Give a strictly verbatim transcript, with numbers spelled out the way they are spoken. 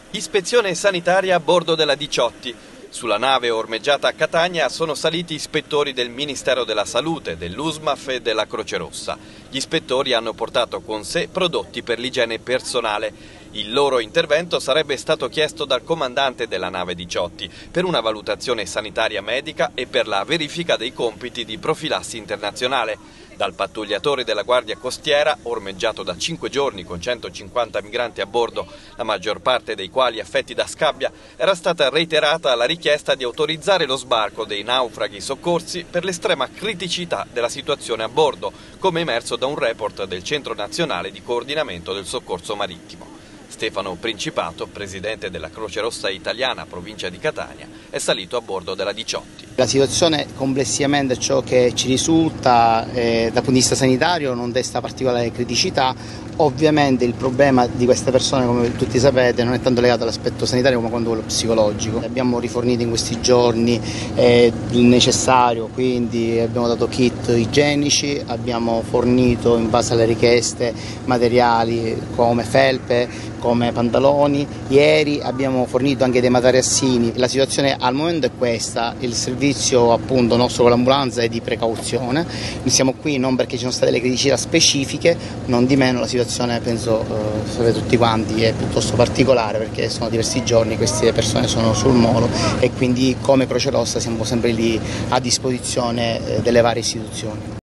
Ispezione sanitaria a bordo della Diciotti. Sulla nave ormeggiata a Catania sono saliti ispettori del Ministero della Salute, dell'U S M A F e della Croce Rossa. Gli ispettori hanno portato con sé prodotti per l'igiene personale. Il loro intervento sarebbe stato chiesto dal comandante della nave Diciotti per una valutazione sanitaria medica e per la verifica dei compiti di profilassi internazionale. Dal pattugliatore della Guardia Costiera, ormeggiato da cinque giorni con centocinquanta migranti a bordo, la maggior parte dei quali affetti da scabbia, era stata reiterata la richiesta di autorizzare lo sbarco dei naufraghi soccorsi per l'estrema criticità della situazione a bordo, come emerso da un report del Centro Nazionale di Coordinamento del Soccorso Marittimo. Stefano Principato, presidente della Croce Rossa Italiana, provincia di Catania, è salito a bordo della Diciotti. La situazione complessivamente, ciò che ci risulta eh, dal punto di vista sanitario, non desta particolare criticità. Ovviamente il problema di queste persone, come tutti sapete, non è tanto legato all'aspetto sanitario come quanto quello psicologico. Abbiamo rifornito in questi giorni eh, il necessario, quindi abbiamo dato kit igienici, abbiamo fornito in base alle richieste materiali come felpe, come pantaloni. Ieri abbiamo fornito anche dei materassini. La situazione al momento è questa, il servizio appunto nostro con l'ambulanza è di precauzione. Noi siamo qui non perché ci sono state le criticità specifiche, non di meno la situazione penso eh, sapete tutti quanti è piuttosto particolare perché sono diversi giorni queste persone sono sul molo e quindi come Croce Rossa siamo sempre lì a disposizione eh, delle varie istituzioni.